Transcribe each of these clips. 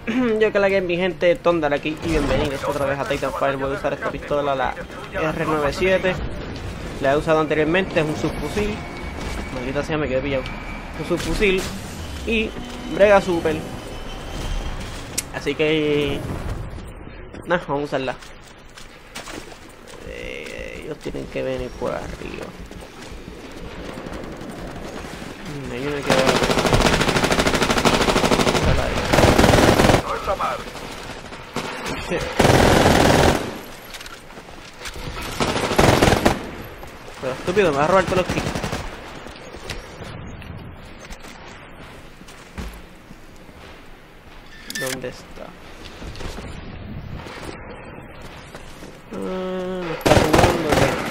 Yo que la que mi gente, Tondar aquí y bienvenidos otra vez a Titanfall. Voy a usar esta pistola, la R97. La he usado anteriormente, es un subfusil. Maldita sea, me quedé pillado. Un subfusil y brega super. Así que nada, vamos a usarla. Ellos tienen que venir por arriba. Hay una que va. No está mal. Sí. Pero estúpido, me va a robar todos los kits. ¿Dónde está? No está jugando.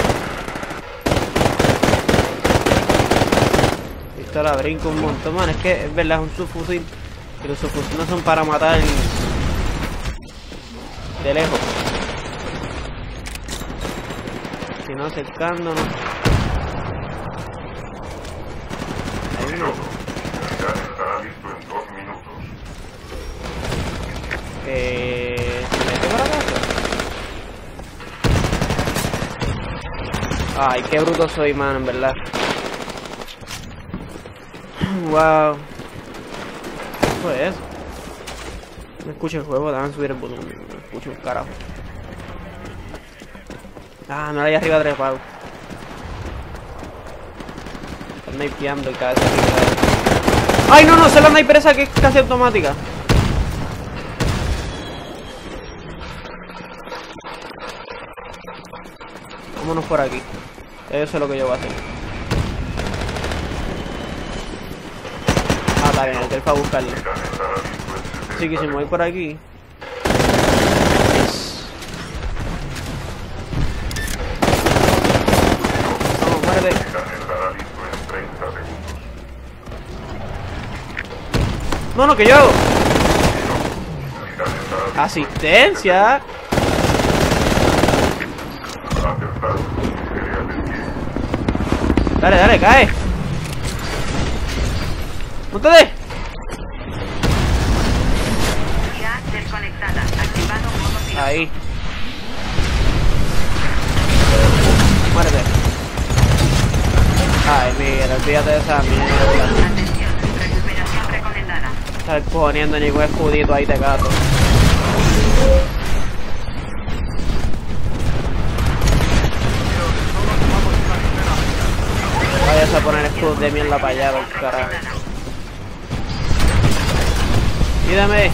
Pistola brinco un montón, man. Es que es verdad, es un subfusil. Y los subfusiles no son para matar de lejos, sino acercándonos. Hay uno. Ya estará listo en 2 minutos. ¿Se mete para acá? Ay, qué bruto soy, man, en verdad. Wow. ¿Qué fue eso? No escucho el juego, déjame subir el volumen. No escucho un carajo. Ah, no, ahí arriba trepado. Está snipeando y cada vez que cae. ¡Ay, no, no! Se la sniper esa que es casi automática. Vámonos por aquí. Eso es lo que yo voy a hacer. Ah, está bien, el que él fue a buscarlo. Así que si me voy por aquí. Vamos, muerde. No, no, que yo hago. Asistencia. Dale, dale, cae. ¡No te des! Ahí. Muérete. Ay, mira, olvídate de esa mierda. Estás poniendo ningún escudito ahí de gato. Vayas a poner escudos de mierda para allá, por carajo. Ayúdame.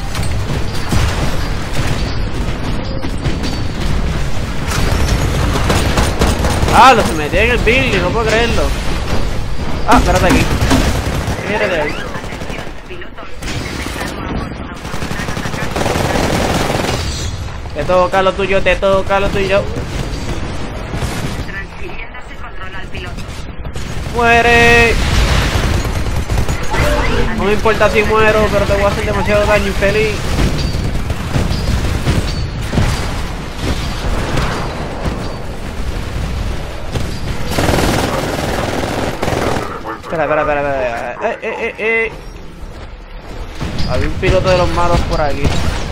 Ah, se metió en el building, no puedo creerlo. Ah, espérate aquí. Mírate ahí. Te toca lo tuyo, te toca lo tuyo. Muere. No me importa si muero, pero te voy a hacer demasiado daño, infeliz. Espera. Había un piloto de los malos por aquí.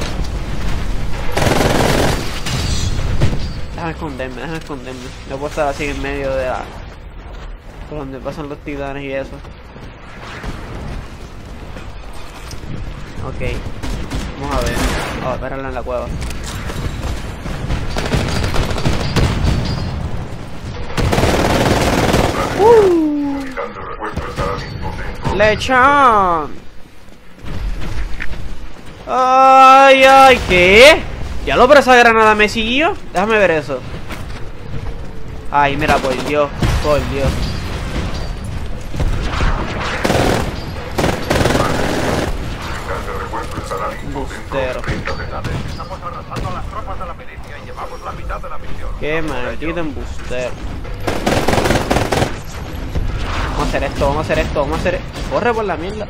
Déjame esconderme. No puedo estar así en medio de la... por donde pasan los titanes y eso. Ok. Vamos a ver. Vamos a esperarla en la cueva. ¡Lechón! ¡Ay! ¿Qué? ¿Ya lo pero esa granada me siguió? Déjame ver eso. Ay, mira, por Dios. Bustero. Qué maldito embustero. Vamos a hacer esto. Corre por la mierda.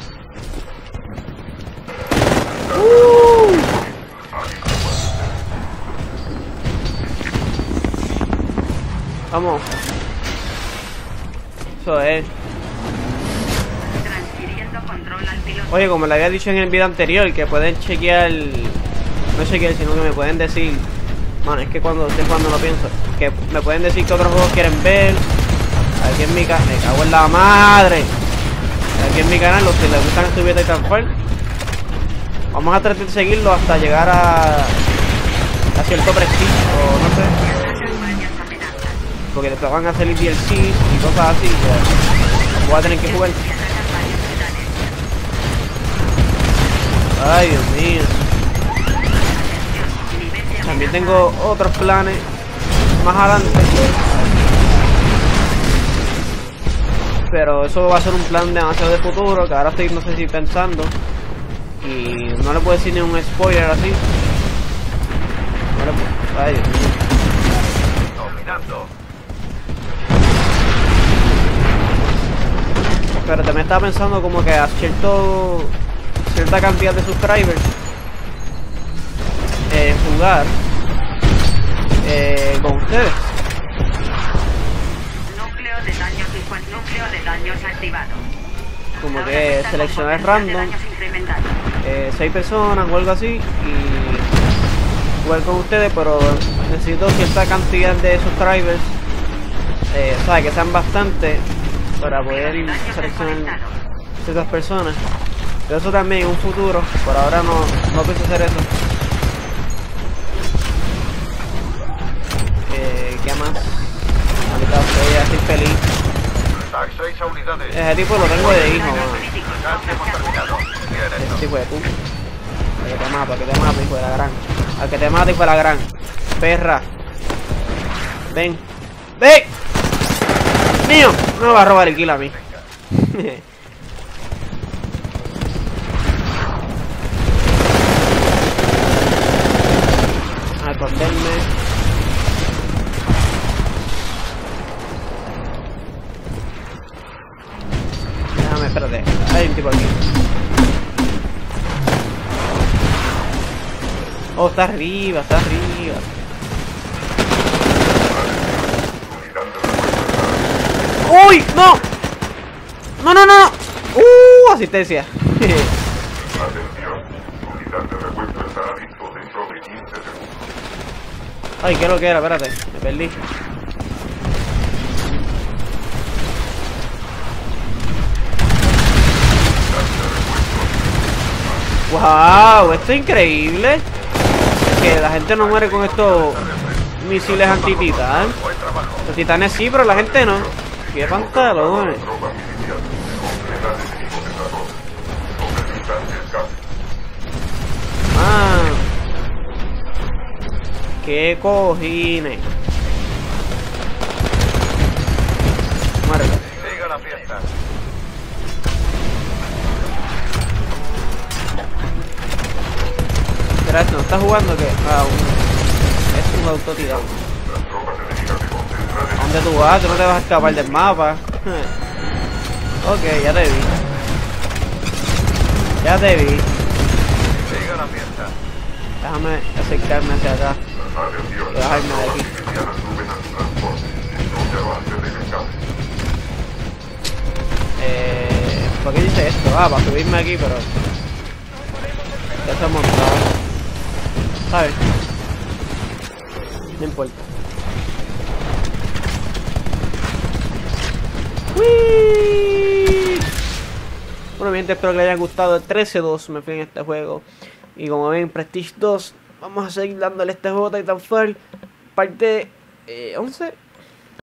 Vamos. Eso es. Transfiriendo control Oye, como le había dicho en el video anterior, que pueden chequear, no chequear, sino que me pueden decir, bueno, es que cuando lo pienso, que me pueden decir que otros juegos quieren ver. Aquí en mi canal, me cago en la madre. Aquí en mi canal, los que les gustan estos videos de Titanfall, vamos a tratar de seguirlo hasta llegar a cierto prestigio, o no sé. Porque después van a salir DLC y cosas así, que voy a tener que jugar. Ay, Dios mío. También tengo otros planes más adelante. Pero eso va a ser un plan demasiado de futuro, que ahora estoy, no sé si pensando. Y no le puedo decir ni un spoiler así. No le puedo... Ay, Dios mío. Pero también estaba pensando como que a cierta cantidad de subscribers jugar con ustedes. Núcleo de daños activado. Como que seleccionar random 6 personas o algo así y jugar con ustedes, pero necesito cierta cantidad de subscribers, sabe que sean bastantes para poder seleccionar ciertas personas. Pero eso también en un futuro, por ahora no pienso hacer eso. ¿Qué más? Ahorita estoy feliz. Ese tipo lo tengo de hijo, man. Ese tipo de tú. Al que te mata, hijo de la gran. Al que te mata, hijo de la gran. Perra. Ven. ¡Ven! ¡Mío! No me va a robar el kill a mí. A esconderme. Espérate, hay un tipo aquí. Oh, está arriba, está arriba. ¡Uy! ¡No! ¡No, no, no! Asistencia. Atención, unidad de repuesto estará listo dentro de 15 segundos. Ay, qué lo que era, espérate, me perdí. ¡Wow! Esto es increíble. Es que la gente no muere con estos misiles anti-titán. Los titanes sí, pero la gente no. ¡Qué pantalones! ¡Ah! ¡Qué cojines! Muere. Siga la fiesta. Espera, ¿no está jugando qué? Ah, es un autotirado. ¿A dónde tú vas? Tú no te vas a escapar del mapa. Ok, ya te vi. Ya te vi. Siga la fiesta. Déjame acercarme hacia acá. Y bajarme de aquí. ¿Por qué dice esto? Ah, para subirme aquí, pero... Ya está montado. ¿Sabes? No importa. ¡Wii! Bueno, bien, espero que les haya gustado. El 13-2 me fui en este juego. Y como ven, Prestige 2, vamos a seguir dándole este juego Titanfall. Parte 11.